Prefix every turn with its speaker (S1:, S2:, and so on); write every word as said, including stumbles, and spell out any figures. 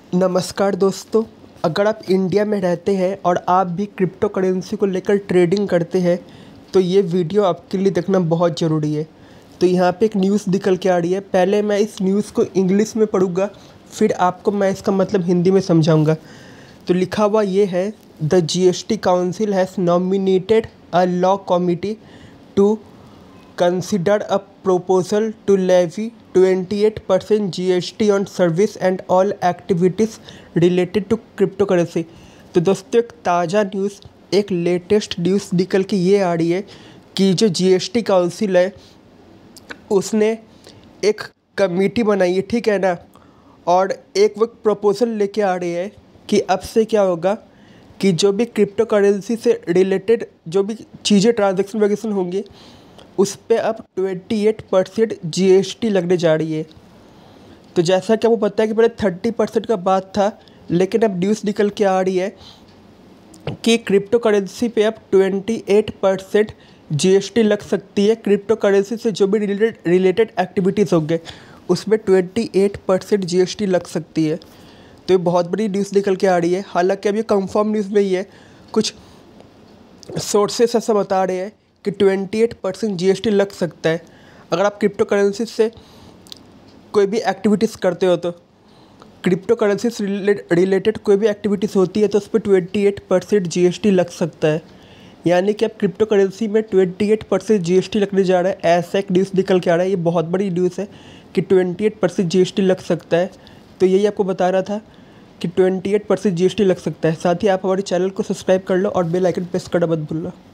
S1: नमस्कार दोस्तों, अगर आप इंडिया में रहते हैं और आप भी क्रिप्टो करेंसी को लेकर ट्रेडिंग करते हैं तो ये वीडियो आपके लिए देखना बहुत ज़रूरी है। तो यहाँ पे एक न्यूज़ निकल के आ रही है। पहले मैं इस न्यूज़ को इंग्लिश में पढ़ूँगा, फिर आपको मैं इसका मतलब हिंदी में समझाऊँगा। तो लिखा हुआ ये है, the G S T council has nominated a law committee to consider a proposal to levy twenty-eight percent G S T on service and all activities related to cryptocurrency। तो दोस्तों एक ताज़ा न्यूज़, एक लेटेस्ट न्यूज़ निकल के ये आ रही है कि जो जी एस टी काउंसिल है उसने एक कमेटी बनाई है, ठीक है ना। और एक वो प्रपोज़ल लेके आ रही है कि अब से क्या होगा कि जो भी क्रिप्टो करेंसी से रिलेटेड जो भी चीज़ें ट्रांजेक्शन वगैरह होंगी उस पर अब अट्ठाईस परसेंट जी एस टी लगने जा रही है। तो जैसा कि आपको पता है कि पहले तीस परसेंट का बात था, लेकिन अब न्यूज़ निकल के आ रही है कि क्रिप्टो करेंसी पे अब अट्ठाईस परसेंट जी एस टी लग सकती है। क्रिप्टो करेंसी से जो भी रिलेटेड रिलेटेड एक्टिविटीज़ होंगे उसमें अट्ठाईस परसेंट जी एस टी लग सकती है। तो ये बहुत बड़ी न्यूज़ निकल के आ रही है। हालांकि अब ये कंफर्म न्यूज़ नहीं है, कुछ सोर्सेस ऐसा बता रहे हैं कि अट्ठाईस परसेंट जी एस टी लग सकता है। अगर आप क्रिप्टो करेंसी से कोई भी एक्टिविटीज़ करते हो तो क्रिप्टो करेंसी से रिलेटेड कोई भी एक्टिविटीज़ होती है तो उस पर अट्ठाईस परसेंट जी एस टी लग सकता है। यानी कि अब क्रिप्टो करेंसी में अट्ठाईस परसेंट जी एस टी लगने जा रहा है। ऐसा एक न्यूज़ निकल के आ रहा है। ये बहुत बड़ी न्यूज़ है कि अट्ठाईस परसेंट जी एस टी लग सकता है। तो यही आपको बता रहा था कि अट्ठाईस परसेंट जी एस टी लग सकता है। साथ ही आप हमारे चैनल को सब्सक्राइब कर लो और बेल आइकन प्रेस करना मत भूलना।